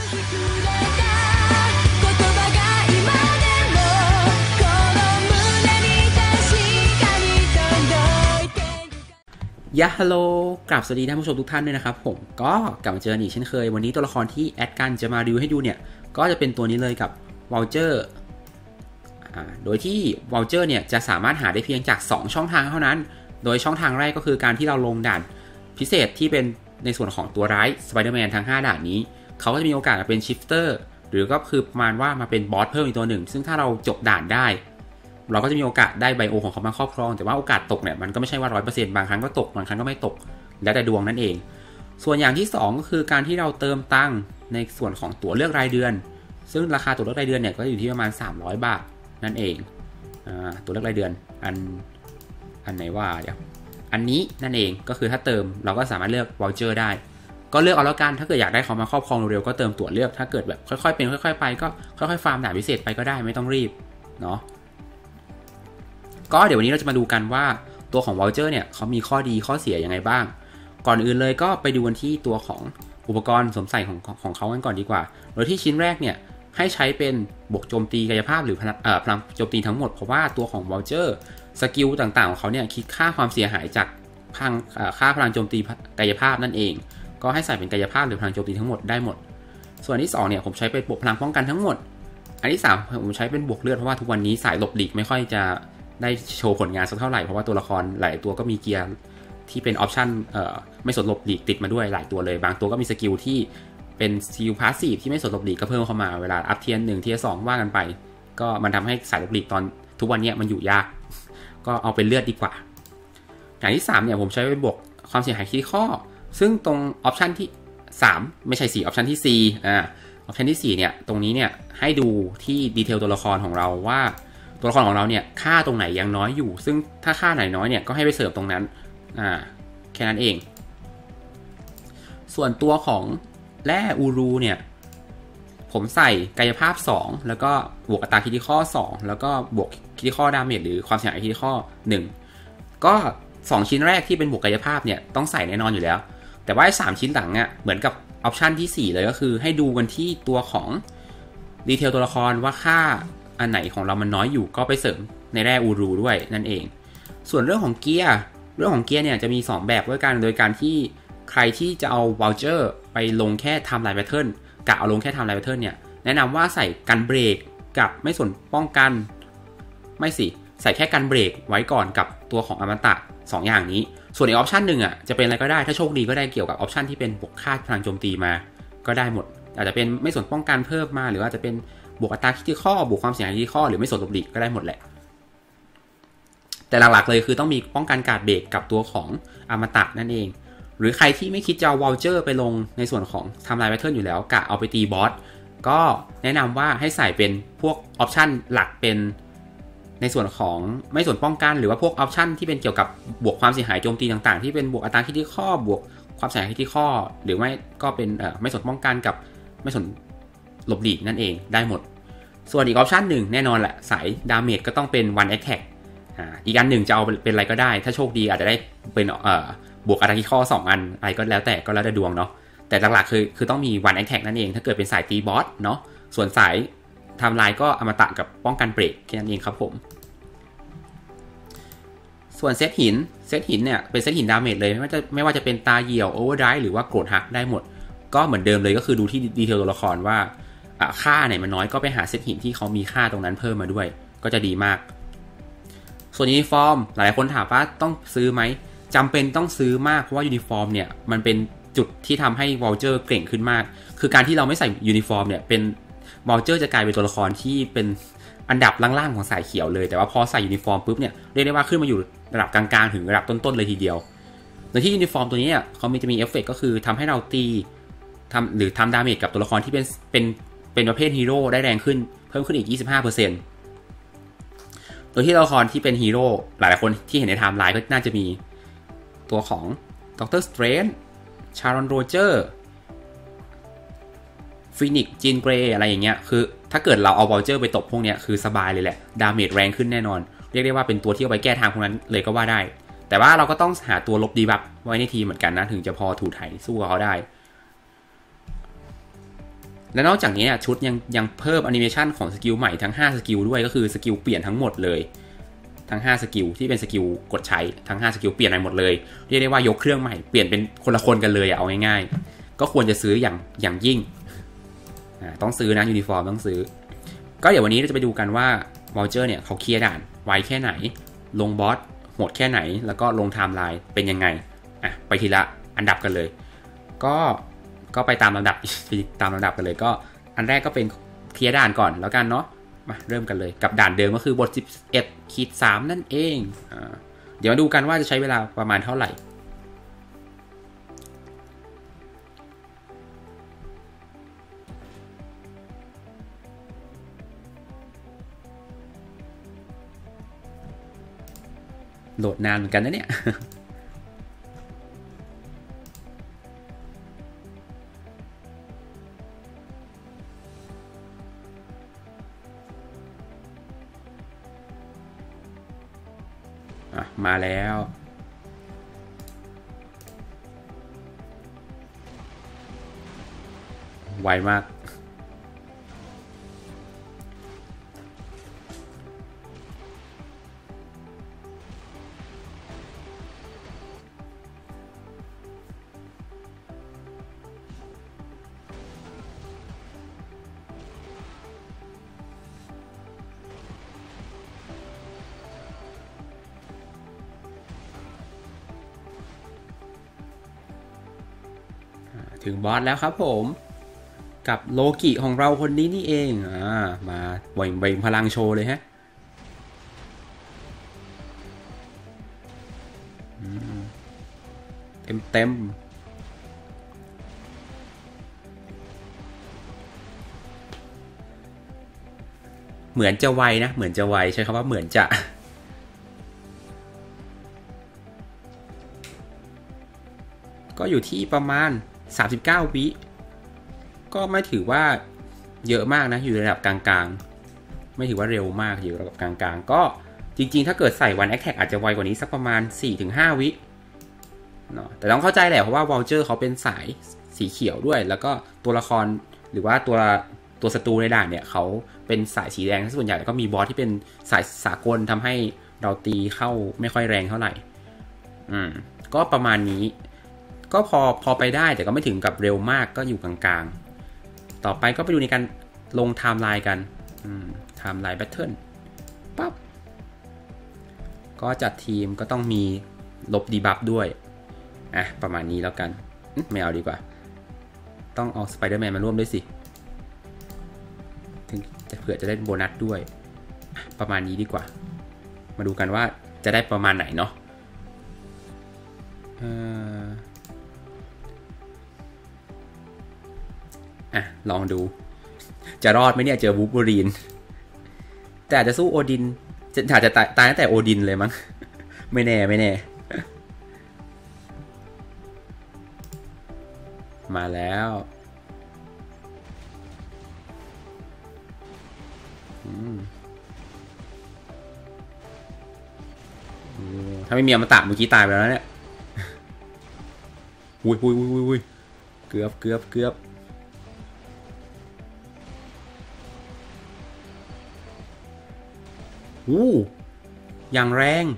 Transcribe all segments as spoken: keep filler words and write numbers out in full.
ยะฮัลโหลกราบสวัสดีท่านผู้ชมทุกท่านด้วยนะครับผมก็กลับมาเจอกันอีกเช่นเคยวันนี้ตัวละครที่แอดกันจะมารีวิวให้ดูเนี่ยก็จะเป็นตัวนี้เลยกับวอลเจอร์โดยที่วอลเจอร์เนี่ยจะสามารถหาได้เพียงจากสองช่องทางเท่านั้นโดยช่องทางแรกก็คือการที่เราลงด่านพิเศษที่เป็นในส่วนของตัวร้ายสไปเดอร์แมนทั้งห้าด่านนี้เขาก็จะมีโอกาสมาเป็นชิฟเตอร์หรือก็คือประมาณว่ามาเป็นบอสเพิ่มอีกตัวหนึ่งซึ่งถ้าเราจบด่านได้เราก็จะมีโอกาสได้ไบโอของเขามาครอบครองแต่ว่าโอกาสตกเนี่ยมันก็ไม่ใช่ว่า ร้อยเปอร์เซ็นต์ บางครั้งก็ตกบางครั้งก็ไม่ตกแล้วแต่ดวงนั่นเองส่วนอย่างที่สองก็คือการที่เราเติมตังค์ในส่วนของตั๋วเลือกรายเดือนซึ่งราคาตั๋วเลือกรายเดือนเนี่ยก็อยู่ที่ประมาณสามร้อยบาทนั่นเองอ่าตั๋วเลือกรายเดือนอันอันไหนว่าเดี๋ยวอันนี้นั่นเองก็คือถ้าเติมเราก็สามารถเลือกวอลเจอร์ได้ก็เลือกเอาแล้วกันถ้าเกิดอยากได้เขามาครอบครองเร็วๆก็เติมตั๋วเลือกถ้าเกิดแบบค่อยๆเป็นค่อยๆไปก็ค่อยๆฟาร์มด่านพิเศษไปก็ได้ไม่ต้องรีบเนาะก็เดี๋ยววันนี้เราจะมาดูกันว่าตัวของ Voucher เนี่ยเขามีข้อดีข้อเสียยังไงบ้างก่อนอื่นเลยก็ไปดูกันที่ตัวของอุปกรณ์สวมใส่ของของเขากันก่อนดีกว่าโดยที่ชิ้นแรกเนี่ยให้ใช้เป็นบวกโจมตีกายภาพหรือพลังโจมตีทั้งหมดเพราะว่าตัวของ Voucher สกิลต่างๆของเขาเนี่ยคิดค่าความเสียหายจากพลังค่าพลังโจมตีกายภาพนั่นเองก็ให้ใส่เป็นกายภาพหรือพลังโจมตีทั้งหมดได้หมดส่วนที่สองเนี่ยผมใช้เป็นบวกพลังป้องกันทั้งหมดอันที่สามผมใช้เป็นบวกเลือดเพราะว่าทุกวันนี้สายหลบหลีกไม่ค่อยจะได้โชว์ผลงานสักเท่าไหร่เพราะว่าตัวละครหลายตัวก็มีเกียร์ที่เป็นออปชั่นไม่สนหลบหลีกติดมาด้วยหลายตัวเลยบางตัวก็มีสกิลที่เป็นสกิลพาสซีฟที่ไม่สนหลบหลีกก็เพิ่มเข้ามาเวลาอัพเทียร์หนึ่งเทียร์สองว่ากันไปก็มันทำให้สายหลบหลีกตอนทุกวันนี้มันอยู่ยากก็เอาเป็นเลือดดีกว่าอย่างที่สามเนี่ยผมใช้ไปบวกความเสียหายคีย์ข้อซึ่งตรงออปชั่นที่สามไม่ใช่สี่ออปชั่นที่ C อ่าออปชั่นที่สี่เนี่ยตรงนี้เนี่ยให้ดูที่ดีเทลตัวละครของเราว่าตัวละครของเราเนี่ยค่าตรงไหนยังน้อยอยู่ซึ่งถ้าค่าไหนน้อยเนี่ยก็ให้ไปเสริมตรงนั้นอ่าแค่นั้นเองส่วนตัวของแร่อูรูเนี่ยผมใส่กายภาพสองแล้วก็บวกอัตราคิติคอลสองแล้วก็บวกคิติคอลดาเมจหรือความเสียหายคิติคอลหนึ่งก็สองชิ้นแรกที่เป็นบวกกายภาพเนี่ยต้องใส่แน่นอนอยู่แล้วแต่ว่าไอ้สามชิ้นหลังอ่ะเหมือนกับออปชันที่สี่เลยก็คือให้ดูกันที่ตัวของดีเทลตัวละครว่าค่าอันไหนของเรามันน้อยอยู่ก็ไปเสริมในแร่อูรูด้วยนั่นเองส่วนเรื่องของเกียร์เรื่องของเกียร์เนี่ยจะมีสองแบบด้วยกันโดยการที่ใครที่จะเอา Voucher ไปลงแค่ไทม์ไลน์แพทเทิร์นกะเอาลงแค่ไทม์ไลน์แพทเทิร์นเนี่ยแนะนำว่าใส่กันเบรกกับไม่สนป้องกันไม่สิใส่แค่กันเบรกไว้ก่อนกับตัวของอมตะสองอย่างนี้ส่วนอีกออปชันหนึ่งอ่ะจะเป็นอะไรก็ได้ถ้าโชคดีก็ได้เกี่ยวกับออปชันที่เป็นบวกค่าพลังโจมตีมาก็ได้หมดอาจจะเป็นไม่สนป้องกันเพิ่มมาหรือว่าจะเป็นบวกอัตราคิติคอลบวกความเสียหายคิติคอลหรือไม่สนหลบหลีกก็ได้หมดแหละแต่หลักๆเลยคือต้องมีป้องกันการเบรกกับตัวของอมตะนั่นเองหรือใครที่ไม่คิดจะเอา Voucher ไปลงในส่วนของไทม์ไลน์แพทเทิร์นอยู่แล้วกะเอาไปตีบอสก็แนะนำว่าให้ใส่เป็นพวกออปชันหลักเป็นในส่วนของไม่ส่วนป้องกันหรือว่าพวกออปชันที่เป็นเกี่ยวกับบวกความเสียหายโจมตีต่างๆที่เป็นบวกอัตราคิติคอลบวกความเสียหายคิติคอลหรือไม่ก็เป็นเอ่อไม่ส่วนป้องกันกับไม่ส่วนหลบหลีกนั่นเองได้หมดส่วนอีกออปชันหนึ่งแน่นอนแหละสายดาเมจก็ต้องเป็น one attack อ่าอีกอันหนึ่งจะเอาเป็นอะไรก็ได้ถ้าโชคดีอาจจะได้เป็นเอ่อบวกอัตราคิติคอลสองอันอะไรก็แล้วแต่ก็แล้วแต่ดวงเนาะแต่หลักๆคือคือต้องมี one attack นั่นเองถ้าเกิดเป็นสายตีบอสเนาะส่วนสายไทม์ไลน์ก็อมตะกับป้องกันเบรกแค่นั้นเองครับผมส่วนเซตหินเซตหินเนี่ยเป็นเซตหินดาเมจเลยไม่ว่าจะไม่ว่าจะเป็นตาเหี่ยวโอเวอร์ไดรฟ์หรือว่าโกรธฮักได้หมดก็เหมือนเดิมเลยก็คือดูที่ดีเทลตัวละครว่าค่าไหนมันน้อยก็ไปหาเซตหินที่เขามีค่าตรงนั้นเพิ่มมาด้วยก็จะดีมากส่วนยูนิฟอร์มหลายคนถามว่าต้องซื้อไหมจำเป็นต้องซื้อมากเพราะว่ายูนิฟอร์มเนี่ยมันเป็นจุดที่ทำให้ Voucher เก่งขึ้นมากคือการที่เราไม่ใส่ยูนิฟอร์มเนี่ยเป็น Voucher จะกลายเป็นตัวละครที่เป็นอันดับล่างๆของสายเขียวเลยแต่ว่าพอใส่ยูนิฟอร์มปุ๊บเนี่ยเรียกได้ว่าขึ้นมาอยู่ระดับกลางๆถึงระดับต้นๆเลยทีเดียวโดยที่ยูนิฟอร์มตัวนี้เนี่ยเขามีจะมีเอฟเฟกต์ก็คือทำให้เราตีทำหรือทำดาเมจกับตัวละครที่เป็นเป็นเป็นประเภทฮีโร่ได้แรงขึ้นเพิ่มขึ้นอีก ยี่สิบห้าเปอร์เซ็นต์ โดยที่ตัวละครที่เป็นฮีโร่หลายๆคนที่เห็นในไทม์ไลน์ก็น่าจะมีตัวของด็อกเตอร์สเตรนจ์ชารอนโรเจอร์ฟินิกซ์จีนเกรย์อะไรอย่างเงี้ยคือถ้าเกิดเราเอา Voucher ไปตบพวกเนี้ยคือสบายเลยแหละดาเมจแรงขึ้นแน่นอนเรียกได้ว่าเป็นตัวที่เอาไปแก้ทางพวกนั้นเลยก็ว่าได้แต่ว่าเราก็ต้องหาตัวลบดีบัฟไว้ในทีมเหมือนกันนะถึงจะพอถูไถสู้เขาได้และนอกจากนี้เนี่ยชุดยังยังเพิ่มแอนิเมชันของสกิลใหม่ทั้งห้าสกิลด้วยก็คือสกิลเปลี่ยนทั้งหมดเลยทั้งห้าสกิลที่เป็นสกิลกดใช้ทั้งห้าสกิลเปลี่ยนใหม่หมดเลยเรียกได้ว่ายกเครื่องใหม่เปลี่ยนเป็นคนละคนกันเลยเอาง่ายๆก็ควรจะซื้ออย่างอย่างยิ่งต้องซื้อนะยูนิฟอร์มต้องซื้อก็เดี๋ยววันนี้เราจะไปดูกันว่าวอลเจอร์เนี่ยเขาเคลียร์ด่านไวแค่ไหนลงบอสโหดแค่ไหนแล้วก็ลงไทม์ไลน์เป็นยังไงอ่ะไปทีละอันดับกันเลยก็ก็ไปตามลำดับตามลำดับกันเลยก็อันแรกก็เป็นเคลียร์ด่านก่อนแล้วกันเนาะมาเริ่มกันเลยกับด่านเดิมก็คือบทสิบเอ็ดขีดสามนั่นเองอ่าเดี๋ยวมาดูกันว่าจะใช้เวลาประมาณเท่าไหร่โหลดนานเหมือนกันนะเนี่ยมาแล้วไวมากถึงบอสแล้วครับผมกับโลกิของเราคนนี้นี่เองอ่ามาบ่อยเบ่งพลังโชว์เลยฮะเต็มเต็มเหมือนจะไวนะเหมือนจะไวใช้คำว่าเหมือนจะก็อยู่ที่ประมาณสามสิบเก้าวิก็ไม่ถือว่าเยอะมากนะอยู่ในระดับกลางๆไม่ถือว่าเร็วมากอยู่ระดับกลางๆก็จริงๆถ้าเกิดใส่วันแอคแท็กอาจจะไวกว่านี้สักประมาณ สี่ถึงห้า วิเนาะแต่ต้องเข้าใจแหละเพราะว่าวอลเจอร์เขาเป็นสายสีเขียวด้วยแล้วก็ตัวละครหรือว่าตัวตัวศัตรูในด่านเนี่ยเขาเป็นสายสีแดงส่วนใหญ่แล้วก็มีบอสที่เป็นสายสากลทำให้เราตีเข้าไม่ค่อยแรงเท่าไหร่อืมก็ประมาณนี้ก็พอพอไปได้แต่ก็ไม่ถึงกับเร็วมากก็อยู่กลางๆต่อไปก็ไปดูในการลงไทม์ไลน์กันไทม์ไลน์แบทเทิลปั๊บก็จัดทีมก็ต้องมีลบดีบัฟด้วยอ่ะประมาณนี้แล้วกันไม่เอาดีกว่าต้องเอาสไปเดอร์แมนมาร่วมด้วยสิถึงจะเผื่อจะได้โบนัสด้วยประมาณนี้ดีกว่ามาดูกันว่าจะได้ประมาณไหนเนาะอ่ะลองดูจะรอดไหมเนี่ยเจอวูล์ฟเวอรีนแต่อาจจะสู้โอดินจะอาจจะตายตายตั้งแต่โอดินเลยมั้งไม่แน่ไม่แน่มาแล้วถ้าไม่มีอมตะเมื่อกี้ตายไปแล้วเนี่ยวุ้ยวุ้ยวุ้ยวุ้ยเกือบเกือบเกือบอู้อย่างแรง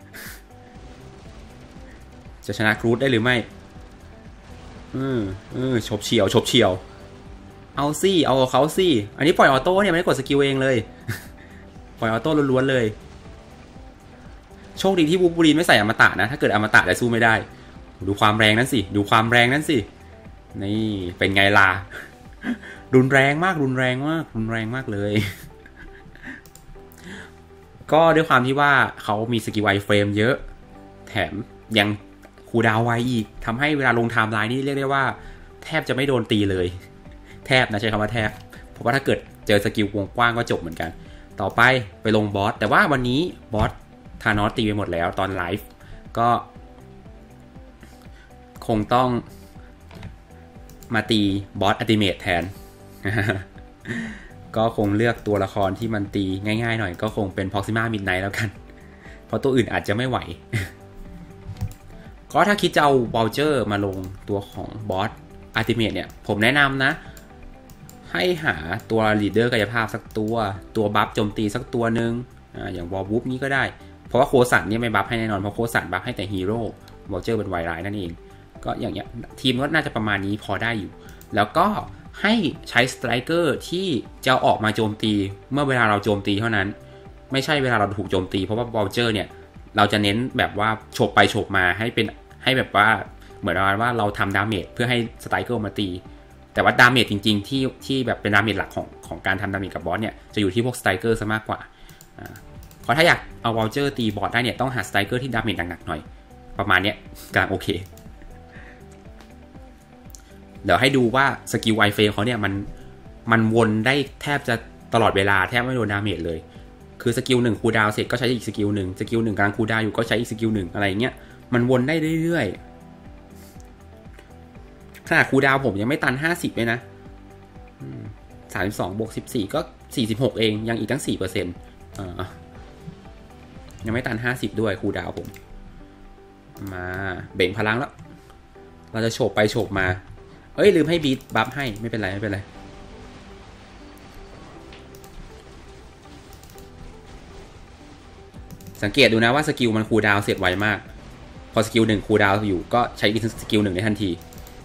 จะชนะครูดได้หรือไม่เออเออฉบเฉียวฉบเฉียวเอาสิเอาเขาสิอันนี้ปล่อยออโต้เนี่ยไม่ได้กดสกิลเองเลยปล่อยออโต้ล้วนๆเลยโชคดีที่วูล์ฟเวอรีนไม่ใส่อมตะนะถ้าเกิดอมตะจะสู้ไม่ได้ดูความแรงนั้นสิดูความแรงนั้นสินี่เป็นไงล่ะรุนแรงมากรุนแรงมากรุนแรงมากเลยก็ด้วยความที่ว่าเขามีสกิลไวเฟรมเยอะแถมยังคูลดาวน์ไวอีกทำให้เวลาลงไทม์ไลน์นี่เรียกได้ว่าแทบจะไม่โดนตีเลยแทบนะใช้คำว่าแทบเพราะว่าถ้าเกิดเจอสกิลวงกว้างก็จบเหมือนกันต่อไปไปลงบอสแต่ว่าวันนี้บอสธานอสตีไปหมดแล้วตอนไลฟ์ก็คงต้องมาตีบอสอัลติเมทแทน ก็คงเลือกตัวละครที่มันตีง่ายๆหน่อยก็คงเป็น Proxima Midnight แล้วกันเพราะตัวอื่นอาจจะไม่ไหว ก็ถ้าคิดจะเอา Vulture มาลงตัวของบอสอัลติเมทเนี่ยผมแนะนำนะให้หาตัวลีดเดอร์กายภาพสักตัวตัวบัฟโจมตีสักตัวหนึ่งอ่าอย่างวอลวูฟนี้ก็ได้เพราะว่าโคสันเนี่ยไม่บัฟให้แน่นอนเพราะโคสันบัฟให้แต่ฮีโร่วอลเจอร์เป็นไวร้ายนั่นเองก็อย่างเงี้ยทีมก็น่าจะประมาณนี้พอได้อยู่แล้วก็ให้ใช้สไตรเกอร์ที่จะออกมาโจมตีเมื่อเวลาเราโจมตีเท่านั้นไม่ใช่เวลาเราถูกโจมตีเพราะว่าวอลเจอร์เนี่ยเราจะเน้นแบบว่าโฉบไปโฉบมาให้เป็นให้แบบว่าเหมือนว่าเราทำดาเมจเพื่อให้สไตรเกอร์มาตีแต่ว่าดาเมจจริงๆที่ที่แบบเป็นดาเมจหลักของของการทำดาเมจกับบอสเนี่ยจะอยู่ที่พวกสไตรเกอร์ซะมากกว่าเพราะถ้าอยากเอาวอลเจอร์ตีบอสได้เนี่ยต้องหาสไตรเกอร์ที่ดาเมจหนักๆหน่อยประมาณเนี้ยกำลังโอเคเดี๋ยวให้ดูว่าสกิลไอเฟลเขาเนี่ยมันมันวนได้แทบจะตลอดเวลาแทบไม่โดนดาเมจเลยคือสกิลหนึ่งคูลดาวน์เสร็จก็ใช้อีกสกิลหนึ่งสกิลหนึ่งกำลังคูลดาวน์อยู่ก็ใช้อีกสกิลหนึ่งอะไรเงี้ยมันวนได้เรื่อยๆขนาดคูลดาวน์ผมยังไม่ตันห้าสิบเลยนะสามสิบสองบวกสิบสี่ก็สี่สิบหกเองยังอีกตั้ง สี่เปอร์เซ็นต์ อ่ายังไม่ตันห้าสิบด้วยคูลดาวน์ผมมาเบ่งพลังแล้วเราจะโฉบไปโฉบมาเอ้ยลืมให้บีทบัฟให้ไม่เป็นไรไม่เป็นไรสังเกตดูนะว่าสกิลมันคูลดาวน์เสร็จไวมากพอสกิลหนึ่งคูลดาวน์อยู่ก็ใช้อีกสกิลหนึ่งในทันที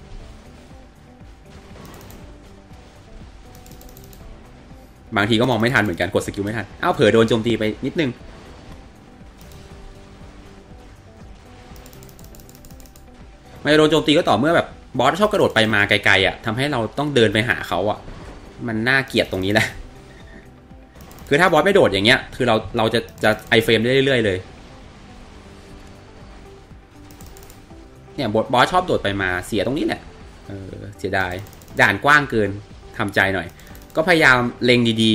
บางทีก็มองไม่ทันเหมือนกันกดสกิลไม่ทันอ้าวเผลอโดนโจมตีไปนิดนึงมันจะโดนโจมตีก็ต่อเมื่อแบบบอสชอบกระโดดไปมาไกลๆอ่ะทำให้เราต้องเดินไปหาเขาอ่ะมันน่าเกลียดตรงนี้แหละคือถ้าบอสไม่โดดอย่างเงี้ยคือเราเราจะจะไอเฟรมได้เรื่อยๆเลยเนี่ยบอสบอสชอบโดดไปมาเสียตรงนี้แหละเออเสียดายด่านกว้างเกินทำใจหน่อยก็พยายามเล็งดี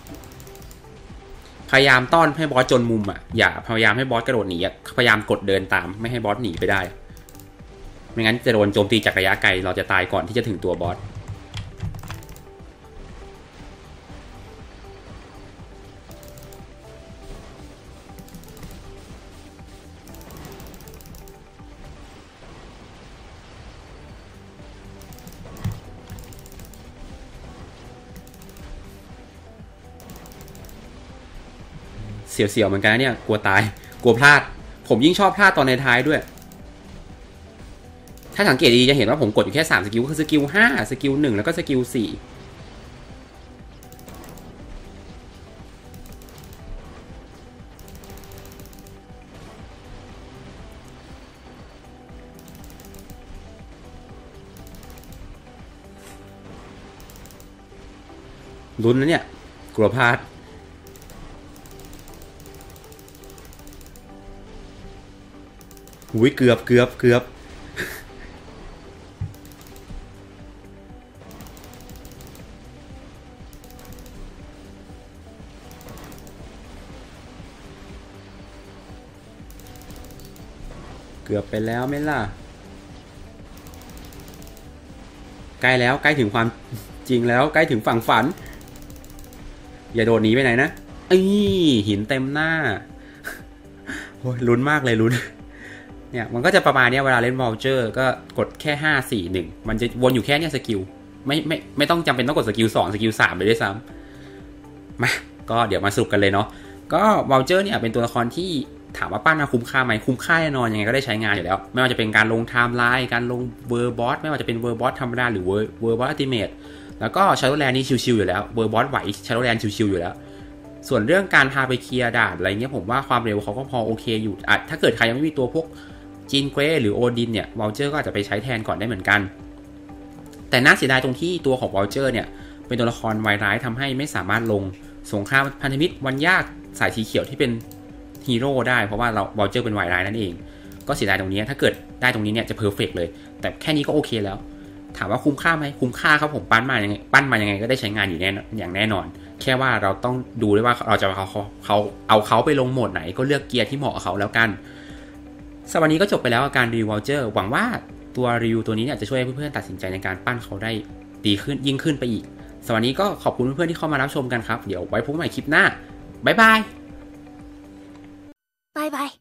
ๆพยายามต้อนให้บอสจนมุมอ่ะอย่าพยายามให้บอสกระโดดหนีพยายามกดเดินตามไม่ให้บอสหนีไปได้ไม่งั้นจะโดนโจมตีจากระยะไกลเราจะตายก่อนที่จะถึงตัวบอสเสียวๆเหมือนกันเนี่ยกลัวตายกลัวพลาดผมยิ่งชอบพลาดตอนในท้ายด้วยถ้าสังเกตดีจะเห็นว่าผมกดอยู่แค่สามสกิลก็คือสกิลห้าสกิลหนึ่งแล้วก็สกิลสี่ลุ้นนะเนี่ยกลัวพลาดอุ้ยเกือบเกือบเกือบเกือบไปแล้วไหมล่ะใกล้แล้วใกล้ถึงความจริงแล้วใกล้ถึงฝั่งฝันอย่าโดดหนีไปไหนนะไอ้หินเต็มหน้าโอ้ยลุ้นมากเลยลุ้นเนี่ยมันก็จะประมาณนี้เวลาเล่นวอลเจอร์ก็กดแค่ห้า สี่ หนึ่งมันจะวนอยู่แค่เนี้ยสกิลไม่ไม่ไม่ต้องจำเป็นต้องกดสกิลสองสกิลสามไปด้วยซ้ำมาก็เดี๋ยวมาสรุปกันเลยเนาะก็วอลเจอร์เนี่ยเป็นตัวละครที่ถามว่าปั้นมาคุ้มค่าไหมคุ้มค่าแน่นอนยังไงก็ได้ใช้งานอยู่แล้วไม่ว่าจะเป็นการลงไทม์ไลน์การลงเวอร์บอสไม่ว่าจะเป็นเวอร์บอสธรรมดาหรือเวอร์เวอร์บอสอัลติเมทแล้วก็ชาร์โดแลนด์นี่ชิวๆอยู่แล้วเวอร์บอสไหวชาร์โดแลนด์ชิวๆอยู่แล้วส่วนเรื่องการพาไปเคลียร์ด่านอะไรเงี้ยผมว่าความเร็วเขาก็พอโอเคอยู่อ่ะถ้าเกิดใครยังไม่มีตัวพวกจีนเกรหรือโอดินเนี่ยวอลเจอร์ก็อาจจะไปใช้แทนก่อนได้เหมือนกันแต่น่าเสียดายตรงที่ตัวของวอลเจอร์เนี่ยเป็นตัวละครวายร้ายทำให้ไม่สามารถลงสงครามพันธมิตรวันยากสายสีเขียวที่เป็นฮีโร่ได้เพราะว่าเราวอลเจอร์เป็นวายร้ายนั่นเองก็เสียดายตรงนี้ถ้าเกิดได้ตรงนี้เนี่ยจะเพอร์เฟกต์เลยแต่แค่นี้ก็โอเคแล้วถามว่าคุ้มค่าไหมคุ้มค่าครับผมปั้นมายังไงปั้นมายังไงก็ได้ใช้งานอยู่แน่อย่างแน่นอนแค่ว่าเราต้องดูด้วยว่าเราจะเอาเขาเขาเอาเขาไปลงโหมดไหนก็เลือกเกียร์ที่เหมาะกับเขาแล้วกันสวันนี้ก็จบไปแล้วกับการรีวิววอลเจอร์หวังว่าตัวรีวิวตัวนี้เนี่ยจะช่วยให้เพื่อนๆตัดสินใจในการปั้นเขาได้ดีขึ้นยิ่งขึ้นไปอีกสวันนี้ก็ขอบคุณเพื่อนๆที่เข้ามารับชมกันครับเดี๋ยวไว้พบกันใหม่คลิปหน้าบ๊ายบาย拜拜。